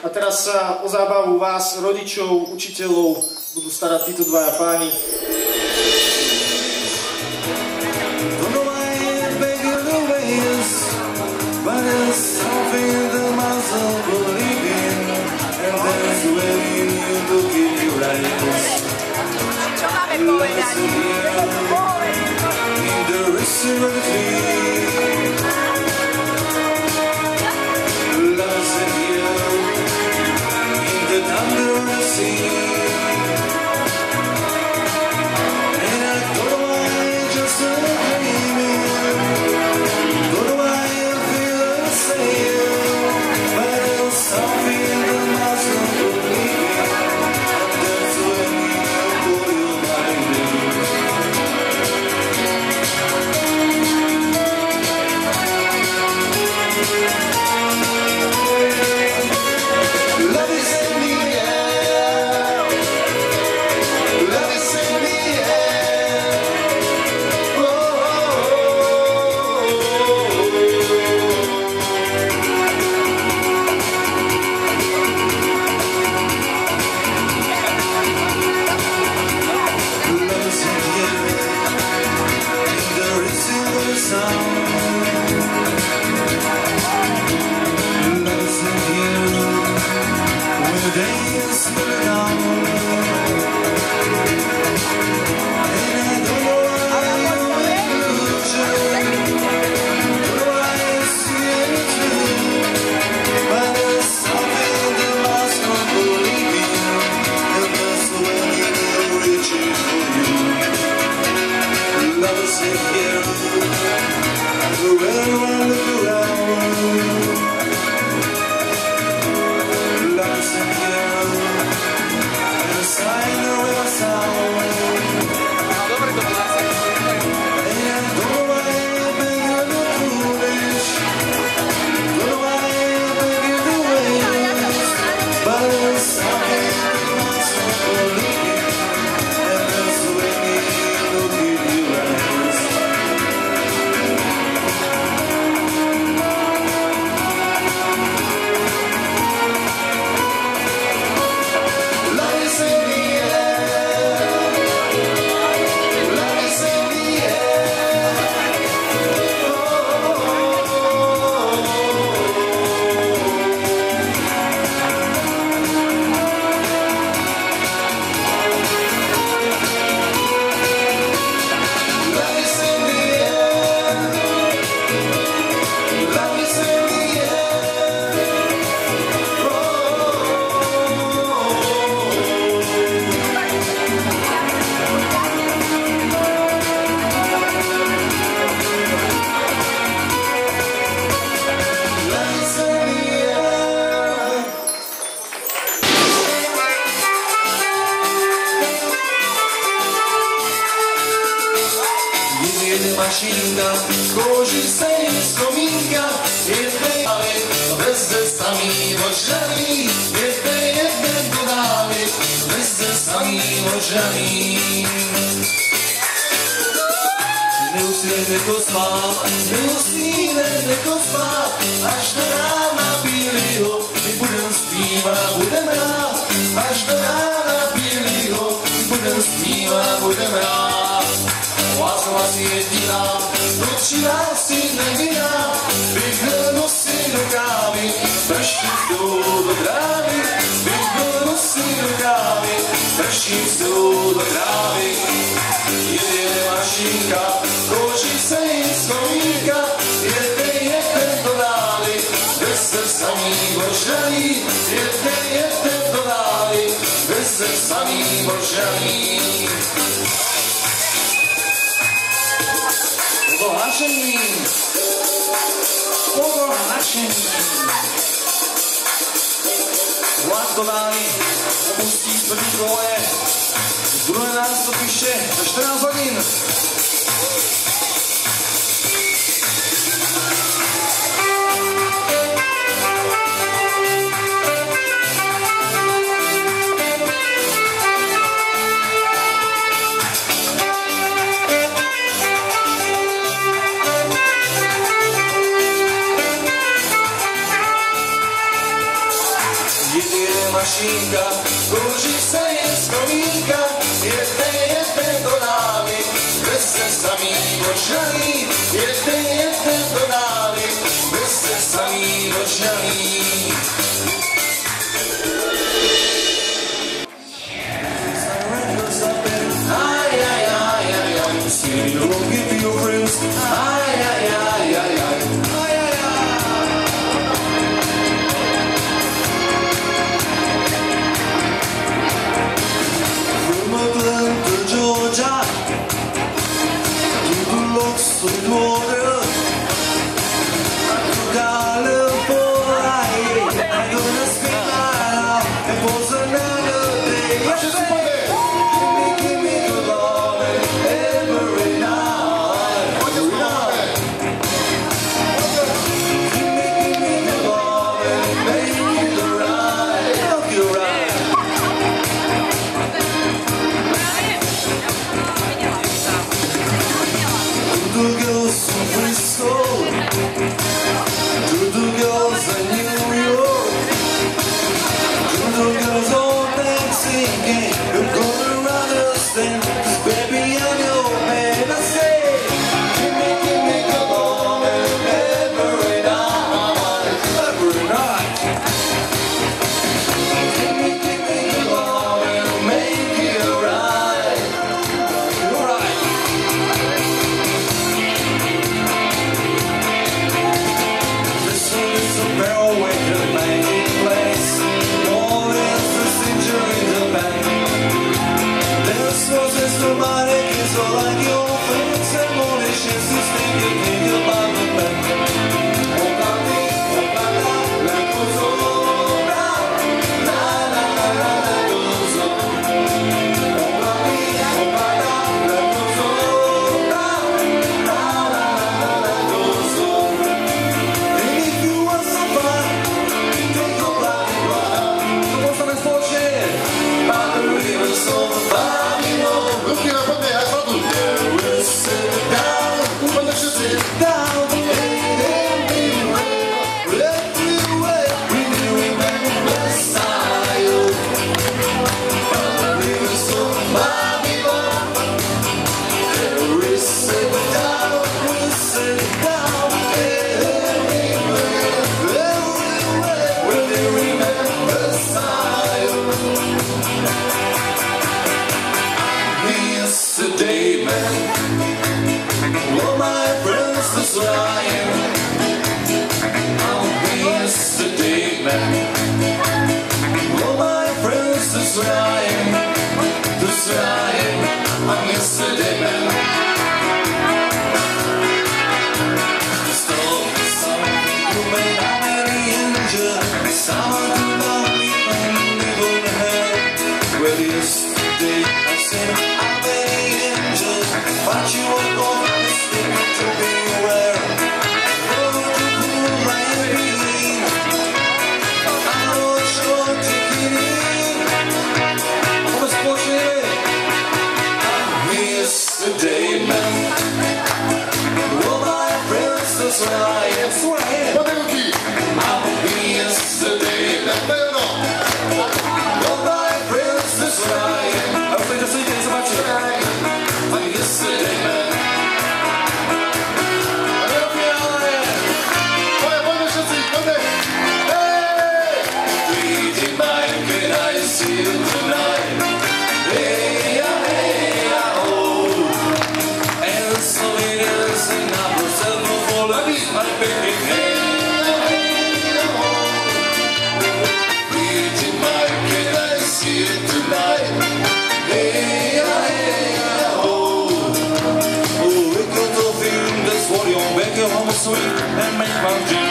A teraz sa o zábavu vás, rodičov, učiteľov, budú starať títo dvaja páni. Čo máme povedať? Mašinka, kóži se jí vzpomínka, jednej veze samý ožaný, jednej dodáli, veze samý ožaný. Neusíme to spát, neusíme to spát, až do rána bílýho, my budem zpívat, budem rád, až do rána bílýho, my budem zpívat, budem rád. Lásova si jediná, proč nás si neviná, vyhrnu si do kávy, prší jdou do trávy, vyhrnu si do kávy, prší jdou do trávy. Jede mašinka, kouří se jí vzpomínka, jede do dály, bez se samý božaný, jede do dály, bez se samý božaný. Pobohačení, pobohačení. Vlak do dály opustí první koleje, z druhé nástupiště za 14 hodin. jede mašinka, kruží se jen z komínka, jedne do námi, bez se samý očaný, jedne do námi, bez se samý očaný. You won't give your friends. Ay, ay, ay, ay, ay. Ay, ay, ay. From Atlanta, Georgia, to the Locks, Sweetwater, to California, I'm gonna spend my life. It was another day. Give me good loving every night. Sweet and make my dreams.